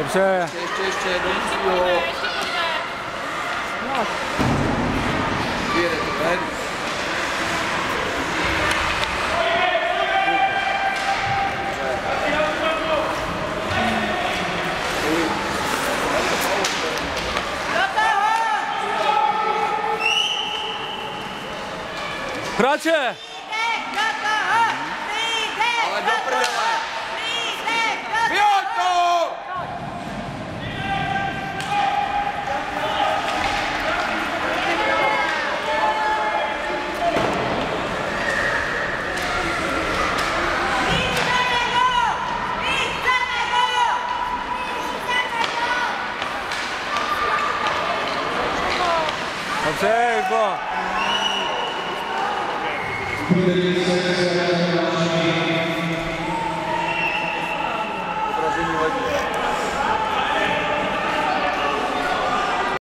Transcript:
Dobře. Ještě, do Jiřího. Vyjede to ven. Hráče! Ale do prdele! Vyhoď to! Dobře, Jirko.